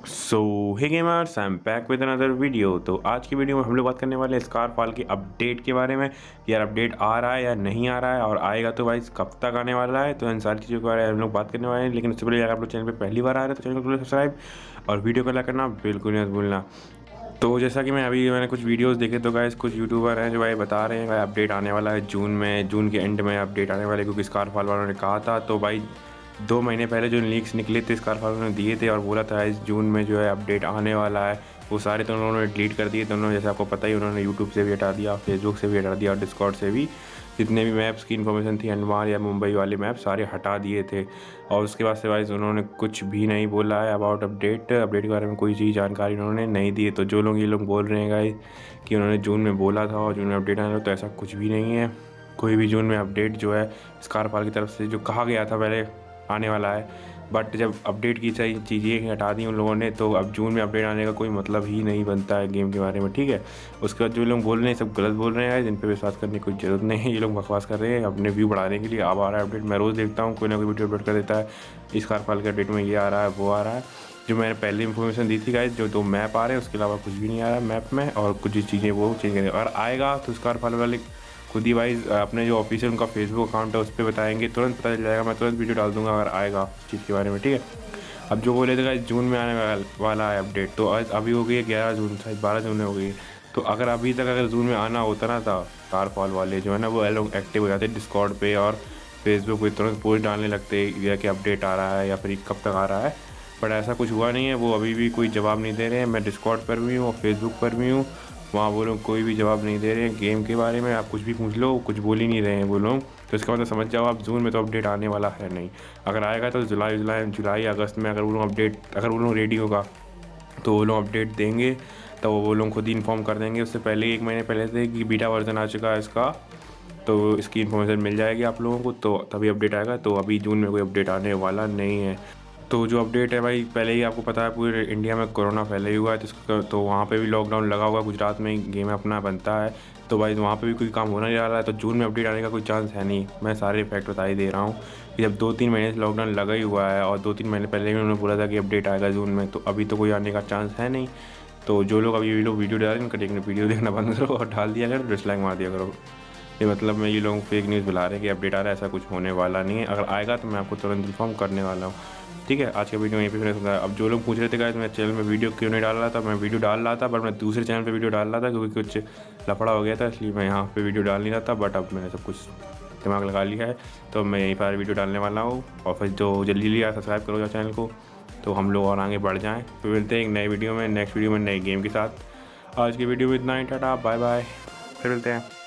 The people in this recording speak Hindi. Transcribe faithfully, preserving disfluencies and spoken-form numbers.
So hey gamers, I am back with another video. तो आज की वीडियो में हम लोग बात करने वाले हैं स्कारफॉल के अपडेट के बारे में कि यार अपडेट आ रहा है या नहीं आ रहा है, और आएगा तो भाई कब तक आने वाला है। तो इन सारी चीज़ों के बारे में हम लोग बात करने वाले हैं। लेकिन उससे पहले अगर आप लोग चैनल पे पहली बार आ रहे हैं तो चैनल को सब्सक्राइब और वीडियो को लाइक करना बिल्कुल नहीं भूलना। तो जैसा कि मैं अभी मैंने कुछ वीडियोस देखे तो गाइस कुछ यूट्यूबर हैं जो भाई बता रहे हैं भाई अपडेट आने वाला है जून में, जून के एंड में अपडेट आने वाला है, क्योंकि स्कारफॉल वालों ने कहा था। तो भाई दो महीने पहले जो लीक्स निकले थे स्कारफॉल ने दिए थे और बोला था इस जून में जो है अपडेट आने वाला है, वो सारे तो उन्होंने डिलीट कर दिए। तो उन्होंने, जैसे आपको पता ही, उन्होंने यूट्यूब से भी हटा दिया, फेसबुक से भी हटा दिया और डिस्कॉर्ड से भी जितने भी मैप्स की इन्फॉर्मेशन थी अनवार या मुंबई वाले मैप सारे हटा दिए थे। और उसके बाद से वाइज उन्होंने कुछ भी नहीं बोला है अबाउट अपडेट अपडेट के बारे में, कोई चीज़ जानकारी उन्होंने नहीं दी है। तो जो लोग ये लोग बोल रहे हैं गाइस कि उन्होंने जून में बोला था और जून में अपडेट आने, तो ऐसा कुछ भी नहीं है। कोई भी जून में अपडेट जो है स्कारफॉल की तरफ से जो कहा गया था पहले आने वाला है, बट जब अपडेट की सारी चीज़ें हटा दी उन लोगों ने, तो अब जून में अपडेट आने का कोई मतलब ही नहीं बनता है गेम के बारे में, ठीक है। उसके बाद जो लोग बोल रहे हैं सब गलत बोल रहे हैं, जिन पे विश्वास करने की कोई ज़रूरत नहीं है। ये लोग बकवास कर रहे हैं अपने व्यू बढ़ाने के लिए। अब आ रहा है अपडेट, मैं रोज़ देखता हूँ कोई ना कोई वीडियो अपलोड कर देता है, इस स्कारफॉल के अपडेट में ये आ रहा है वो आ रहा है। जो मैंने पहले इन्फॉर्मेशन दी थी गाइस, जो दो मैप आ रहे हैं उसके अलावा कुछ भी नहीं आ रहा है मैप में, और कुछ चीज़ें वो चेंज करेंगे। अगर आएगा तो स्कारफॉल वाले खुद ही वाइज अपने जो ऑफिशियल उनका फेसबुक अकाउंट है उस पर बताएंगे, तुरंत पता चल जाएगा। मैं तुरंत वीडियो डाल दूंगा अगर आएगा उस चीज़ के बारे में, ठीक है। अब जो बोले थे गाइस जून में आने वाला है अपडेट, तो आज अभी हो गई है ग्यारह जून, शायद बारह जून में हो गई। तो अगर अभी तक अगर जून में आना होता ना था, स्कारफॉल वाले जो है ना वो लोग एक्टिव हो जाते डिस्कॉर्ड पे और फेसबुक पे, तुरंत पोस्ट डालने लगते या कि अपडेट आ रहा है या फिर कब तक आ रहा है। बट ऐसा कुछ हुआ नहीं है, वो अभी भी कोई जवाब नहीं दे रहे हैं। मैं डिस्कॉर्ड पर भी हूँ और फेसबुक पर भी हूँ, वहाँ वो लोग कोई भी जवाब नहीं दे रहे हैं गेम के बारे में। आप कुछ भी पूछ लो कुछ बोल ही नहीं रहे हैं वो लोग। तो इसका मतलब समझ जाओ आप जून में तो अपडेट आने वाला है नहीं। अगर आएगा तो जुलाई जुलाई जुलाई अगस्त में, अगर वो लोग अपडेट अगर वो लोग रेडी होगा तो वो लोग अपडेट देंगे, तो वो लोग खुद ही इन्फॉर्म कर देंगे। उससे पहले एक महीने पहले से कि बीटा वर्जन आ चुका है इसका, तो इसकी इन्फॉर्मेशन मिल जाएगी आप लोगों को, तो तभी अपडेट आएगा। तो अभी जून में कोई अपडेट आने वाला नहीं है। तो जो अपडेट है भाई, पहले ही आपको पता है पूरे इंडिया में कोरोना फैला ही हुआ है, तो तो वहाँ पे भी लॉकडाउन लगा हुआ है। गुजरात में गेम अपना बनता है, तो भाई वहाँ पे भी कोई काम होना नहीं रहा है। तो जून में अपडेट आने का कोई चांस है नहीं। मैं सारे फैक्ट बता ही दे रहा हूँ कि जब दो तीन महीने से लॉकडाउन लगा ही हुआ है और दो तीन महीने पहले भी उन्होंने बोला था कि अपडेट आएगा जून में, तो अभी तो कोई आने का चांस है नहीं। तो जो लोग अभी लोग वीडियो डाल रहे हैं उनका वीडियो देखना बंद करो और डाल दिया करो, डिसलाइक मार दिया करो। ये मतलब मैं ये लोग फेक न्यूज़ बुला रहे हैं कि अपडेट आ रहा है, ऐसा कुछ होने वाला नहीं है। अगर आएगा तो मैं आपको तुरंत इन्फॉर्म करने वाला हूँ, ठीक है। आज का वीडियो यहीं पे फिनिश होता है। अब जो लोग पूछ रहे थे गाइस मेरे चैनल में वीडियो क्यों नहीं डाल रहा था, मैं वीडियो डाल रहा था बट मैं दूसरे चैनल पे वीडियो डाल रहा था क्योंकि कुछ लफड़ा हो गया था, इसलिए मैं यहाँ पे वीडियो डाल नहीं रहा था। बट अब मैंने सब कुछ दिमाग लगा लिया है, तो मैं यहीं पर वीडियो डालने वाला हूँ। और फिर जो जल्दी जल्दी सब्सक्राइब करो चैनल को, तो हम लोग और आगे बढ़ जाएँ। फिर मिलते हैं एक नए वीडियो में, नेक्स्ट वीडियो में नए गेम के साथ। आज की वीडियो में इतना ही, टाटा बाय बाय, फिर मिलते हैं।